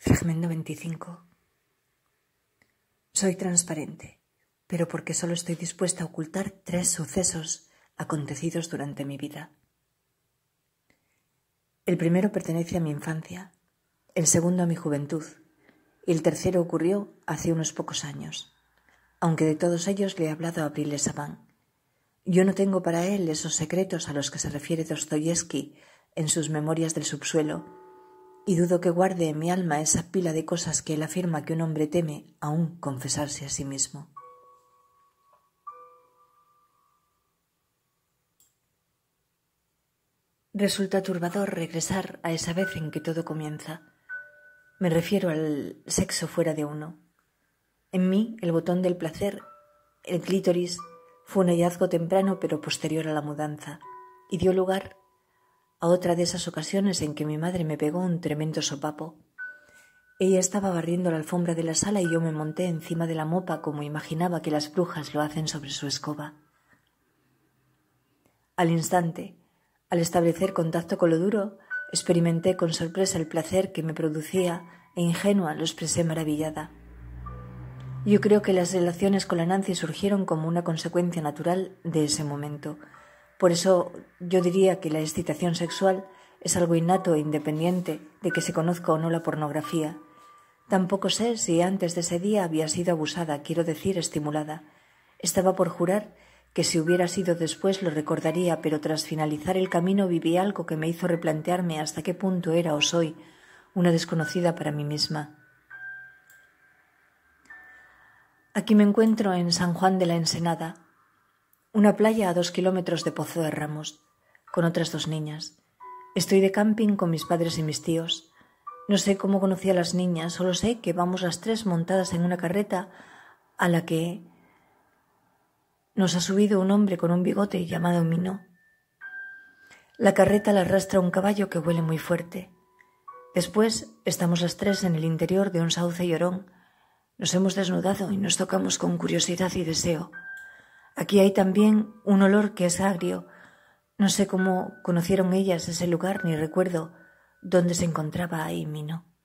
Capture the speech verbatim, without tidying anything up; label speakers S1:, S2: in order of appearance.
S1: Fragmento veinticinco. Soy transparente, pero porque solo estoy dispuesta a ocultar tres sucesos acontecidos durante mi vida. El primero pertenece a mi infancia, el segundo a mi juventud y el tercero ocurrió hace unos pocos años, aunque de todos ellos le he hablado a Abril Saban. Yo no tengo para él esos secretos a los que se refiere Dostoyevsky en sus Memorias del subsuelo, y dudo que guarde en mi alma esa pila de cosas que él afirma que un hombre teme aún confesarse a sí mismo. Resulta turbador regresar a esa vez en que todo comienza. Me refiero al sexo fuera de uno. En mí, el botón del placer, el clítoris, fue un hallazgo temprano pero posterior a la mudanza, y dio lugar a otra de esas ocasiones en que mi madre me pegó un tremendo sopapo. Ella estaba barriendo la alfombra de la sala y yo me monté encima de la mopa como imaginaba que las brujas lo hacen sobre su escoba. Al instante, al establecer contacto con lo duro, experimenté con sorpresa el placer que me producía e ingenua lo expresé maravillada. Yo creo que las relaciones con la Nancy surgieron como una consecuencia natural de ese momento. Por eso yo diría que la excitación sexual es algo innato e independiente de que se conozca o no la pornografía. Tampoco sé si antes de ese día había sido abusada, quiero decir estimulada. Estaba por jurar que si hubiera sido después lo recordaría, pero tras finalizar el camino viví algo que me hizo replantearme hasta qué punto era o soy una desconocida para mí misma. Aquí me encuentro en San Juan de la Ensenada, una playa a dos kilómetros de Pozo de Ramos, con otras dos niñas. Estoy de camping con mis padres y mis tíos. No sé cómo conocí a las niñas, solo sé que vamos las tres montadas en una carreta a la que nos ha subido un hombre con un bigote llamado Mino. La carreta la arrastra un caballo que huele muy fuerte. Después estamos las tres en el interior de un sauce llorón. Nos hemos desnudado y nos tocamos con curiosidad y deseo. Aquí hay también un olor que es agrio. No sé cómo conocieron ellas ese lugar ni recuerdo dónde se encontraba ahí Mino.